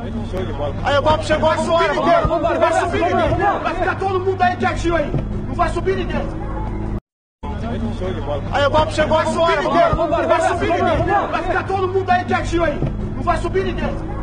Show de bola. Aí o golpe chegou agora, não vai subir ninguém. Vai ficar todo mundo aí quietinho aí. Não vai subir ninguém. Show de bola. Aí o golpe chegou agora, não vai subir ninguém. Vai ficar todo mundo aí quietinho aí. Não vai subir ninguém.